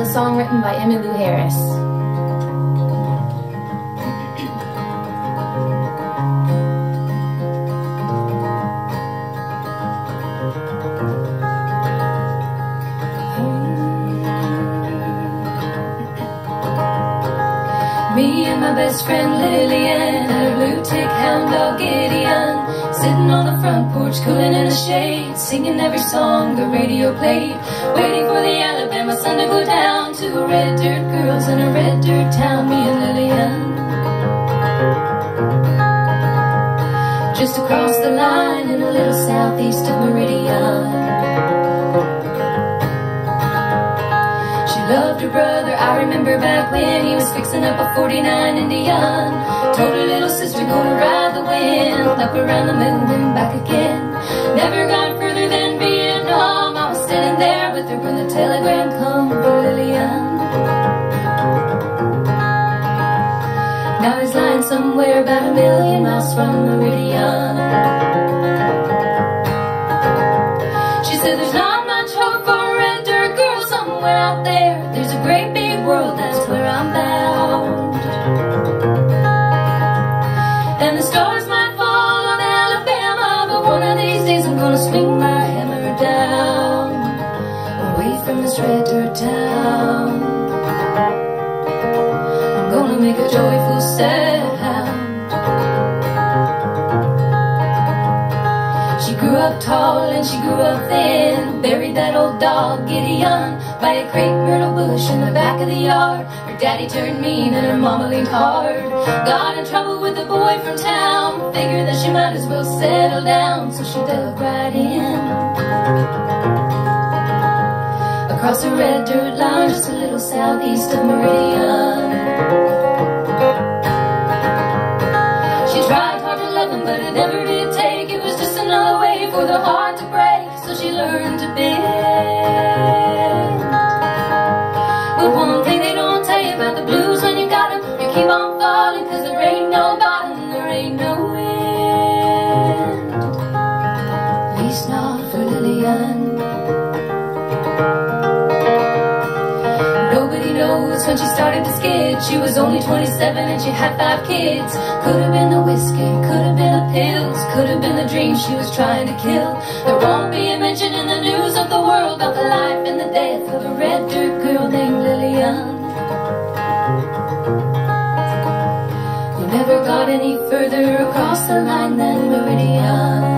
song written by Emmylou Harris. Me and my best friend Lillian and her blue tick hound dog Gideon, sitting on the front porch cooling in the shade, singing every song the radio played, waiting for the Alabama sun to go down to a red dirt girls in a red dirt town. Me and Lillian, just across the line in a little southeast of Meridian. Loved her brother, I remember back when he was fixing up a 49 Indian. Told her little sister, go to ride the wind, up around the moon and back again. Never got further than Vietnam. I was standing there with her when the telegram come for Lillian. Now he's lying somewhere about 1,000,000 miles from Meridian. She said there's not much hope for a red dirt girl somewhere out there. There's a great big world, that's where I'm bound. And the stars might fall on Alabama, but one of these days I'm gonna swing my hammer down, away from this red dirt town. I'm gonna make a joyful sound. She grew up tall and she grew up thin, buried that old dog Gideon by a crepe myrtle bush in the back of the yard. Her daddy turned mean and her mama leaned hard. Got in trouble with a boy from town, figured that she might as well settle down, so she dug right in. Across the red dirt line, just a little southeast of Meridian. She tried hard to love him, but it never did take. It was just another way for the heart to break, so she learned to bend. But one thing they don't tell you about the blues, when you got them, you keep on falling, cause there ain't no bottom, there ain't no wind. At least not for Lillian. Nobody knows when she started to skid. She was only 27 and she had 5 kids. Could have been the whiskey, could have been the pills, could have been the dream she was trying to kill. There won't be a mention in the news of the world about the life and the death of a red dirt girl named Lillian, who never got any further across the line than Meridian.